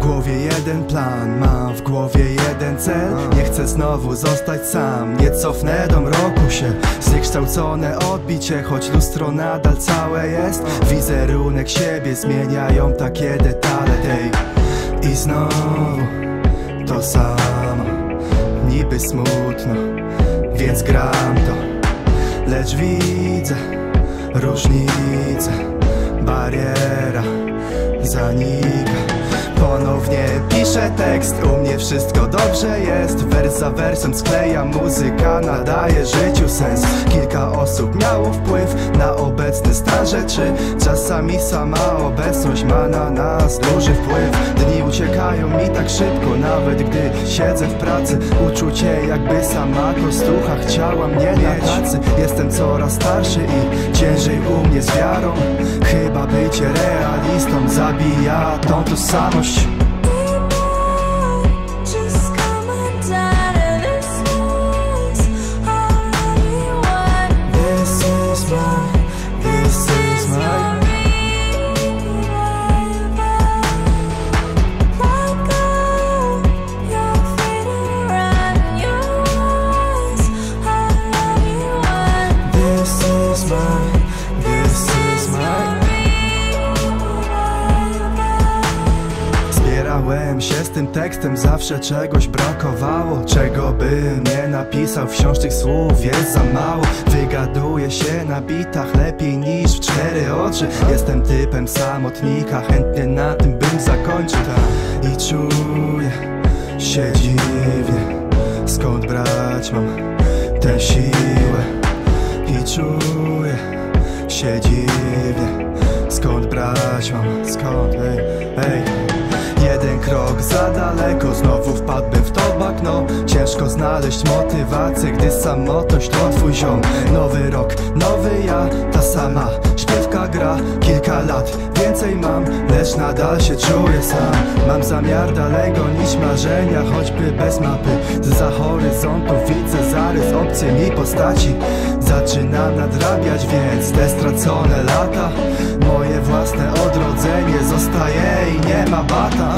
głowie jeden plan, mam w głowie jeden cel. Nie chcę znowu zostać sam, nie cofnę do mroku się. Zniekształcone odbicie, choć lustro nadal całe jest. Wizerunek siebie zmieniają takie detale tej. I znowu to samo, niby smutno, więc gram to. Lecz widzę różnicę, bariera zanika. Ponownie piszę tekst, u mnie wszystko dobrze jest. Wers za wersem sklejam, muzyka nadaje życiu sens. Kilka osób miało wpływ na obecny stan rzeczy. Czasami sama obecność ma na nas duży wpływ. Dni uciekają mi tak szybko, nawet gdy siedzę w pracy. Uczucie jakby sama kostucha chciała mnie na tacy. Jestem coraz starszy i ciężej u mnie z wiarą. Chyba bycie realistą zabija tą tożsamość. Spierałem się z tym tekstem, zawsze czegoś brakowało. Czego bym nie napisał, wciąż tych słów jest za mało. Wygaduję się na bitach lepiej niż w cztery oczy. Jestem typem samotnika, chętnie na tym bym zakończył. I czuję się dziwnie, skąd brać mam tę siłę. I czuję się dziwnie, skąd brać mam, skąd, hej. Jeden krok za daleko, znowu wpadłbym w to bagno. Ciężko znaleźć motywację, gdy samotność to twój ziom. Nowy rok, nowy ja, ta sama śpiewka gra. Kilka lat więcej mam, lecz nadal się czuję sam. Mam zamiar dalej gonić marzenia, choćby bez mapy. Zza horyzontu widzę zarys obcej mi postaci. Zaczynam nadrabiać więc te stracone lata. Moje własne odrodzenie zostaje i nie ma bata.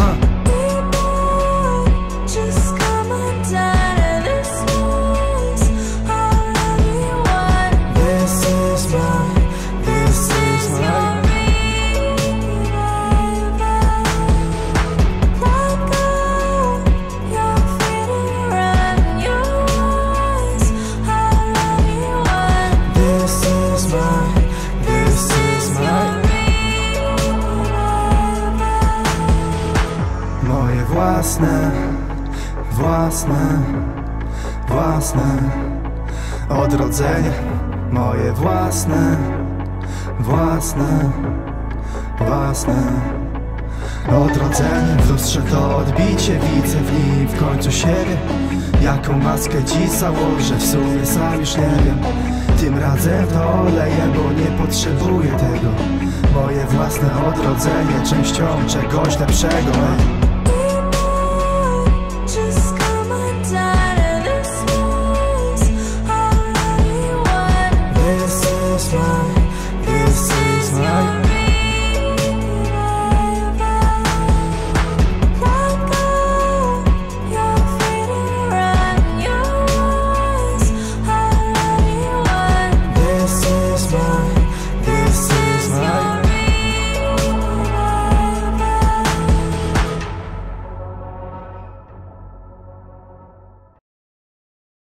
Moje własne odrodzenie. Moje własne odrodzenie. W lustrze to odbicie, widzę w nim w końcu siebie. Jaką maskę dziś założę, w sumie sam już nie wiem. Tym razem to oleję, bo nie potrzebuję tego. Moje własne odrodzenie, częścią czegoś lepszego.